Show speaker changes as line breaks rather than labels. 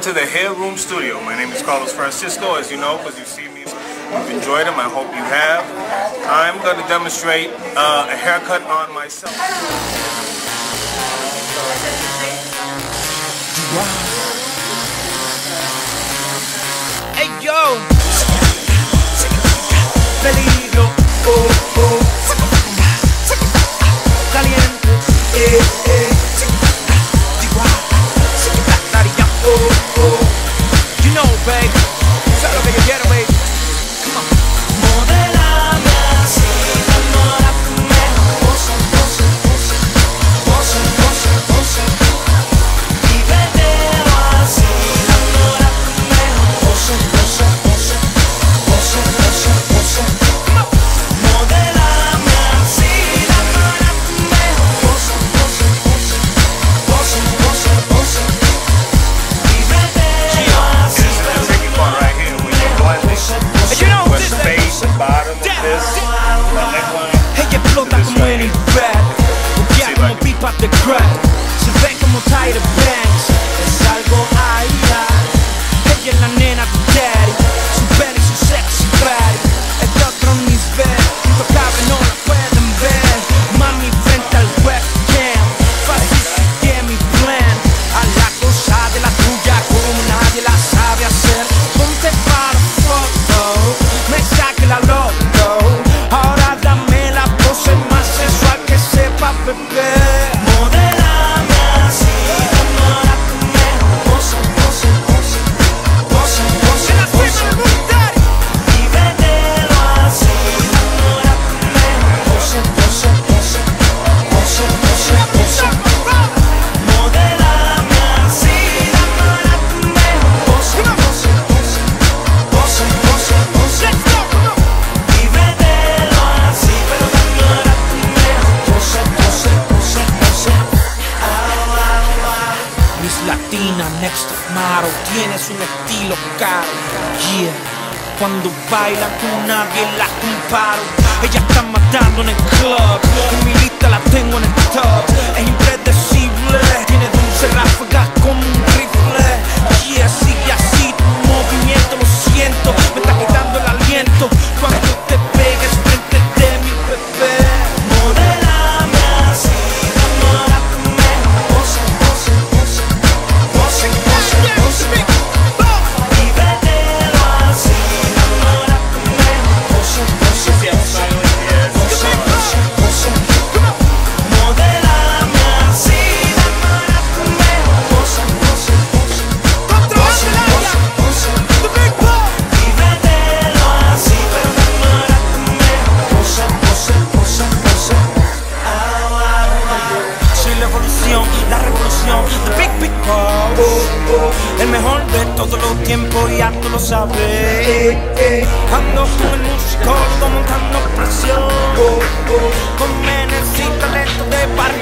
to the Hair Room Studio. My name is Carlos Francisco, as you know, because you've seen me. You've enjoyed them. I hope you have. I'm going to demonstrate a haircut on myself.
Hey yo, peligro, oh oh, caliente, oh oh, you know, babe, say lo que yo quiero, babe. Come on. Modelame así, enamórame, pose, pose, pose, pose, pose, pose, y vételo así, enamórame, pose, pose, pose, pose, pose, pose. Modelame así, enamórame, pose, pose, pose, pose, pose, pose, y vételo así.
This is the tricky part right here when you're blending.
You know,
With the base, the bottom of this, the neckline.
Ella explota como en el rap, buquea como pipas de crack, se ve como Tyra Banks, es algo aira. Ella es la nena de daddy, su pelo y su sexy body, es de otro nivel, intocable no la pueden ver. Mami frente al webcam, fácil sigue mi plan, a la cosa de la tuya como nadie la sabe hacer. Ponte para foto, me saque la loto, ahora dame la pose más sensual que sepa beber. Modelame así, enamórame, pose, pose, pose, pose, pose, pose, y vételo así, enamórame, pose, pose, pose, pose, pose, pose. Modelame así, enamórame, pose, pose, pose, pose, pose, pose, y vételo así, pero enamórame, pose, pose, pose, pose. Miss Latina, next top model, tienes un estilo caro, yeah. Cuando baila con nadie la comparo. Ella está matando en el club, en mi lista la tengo en el top. Es impredecible, tiene dulce ráfagas como un rifle. Yeah, sigue así tu movimiento, lo siento, me está quitando el aliento. Cuando te pegues frente de mi bebé. Modelame así, enamórame, pose, pose, pose, pose, pose, pose, y vételo así, enamórame, pose, pose, pose, pose, pose, pose. Modelame así, enamórame, pose, pose, pose, pose, pose, pose, y vételo así, pero enamórame, pose, pose, pose, pose. Soy la evolución, la revolución, the big big boss, el mejor de todos los tiempos, ya tú lo sabes. Ando con el musicólogo montando presión, con menes y talento de barrio.